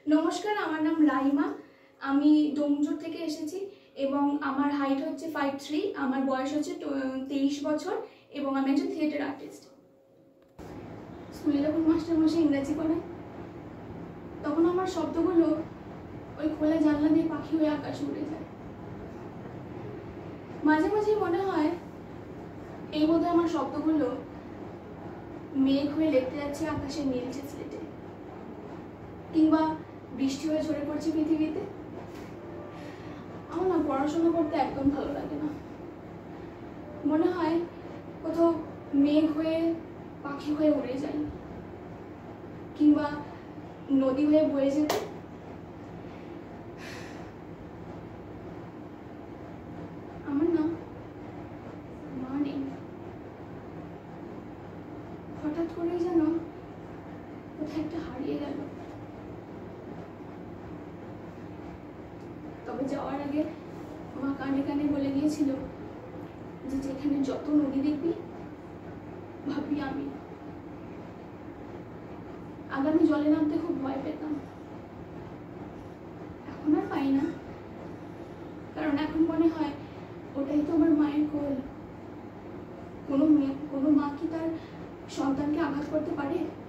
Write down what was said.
নমস্কার, আমার নাম রাইমা। আমি ডোমজুর থেকে এসেছি এবং আমার হাইট হচ্ছে 5'3", আমার বয়স হচ্ছে 23 বছর এবং আমি একজন থিয়েটার আর্টিস্ট। স্কুলে যখন মাস্টারমশাই ইংরেজি পড়ায় তখন আমার শব্দগুলো ওই খোলা জানলা দিয়ে পাখি হয়ে আকাশে উড়ে যায়। মাঝে মাঝে মনে হয় এই বোধহয় আমার শব্দগুলো মেঘ হয়ে লেপতে যাচ্ছে আকাশের নীলচে স্লেটে, কিংবা বৃষ্টি হয়ে ঝরে পড়ছে পৃথিবীতে। আমার না পড়াশোনা করতে একদম ভালো লাগে না। মনে হয় কোথাও মেঘ হয়ে পাখি হয়ে উড়ে যাই, কিংবা নদী হয়ে বয়ে যেতে। আমার না মা নেই, হঠাৎ করেই যেন কোথায় একটা হারিয়ে গেল। তবে যাওয়ার আগে মা কানে কানে বলে গিয়েছিল যে যেখানে যত নদী দেখবি ভাববি আমি। আগে আমি জলে নামতে খুব ভয় পেতাম, এখন আর পাই না, কারণ এখন মনে হয় ওটাই তো আমার মায়ের কোল। কোনো মা কি তার সন্তানকে আঘাত করতে পারে?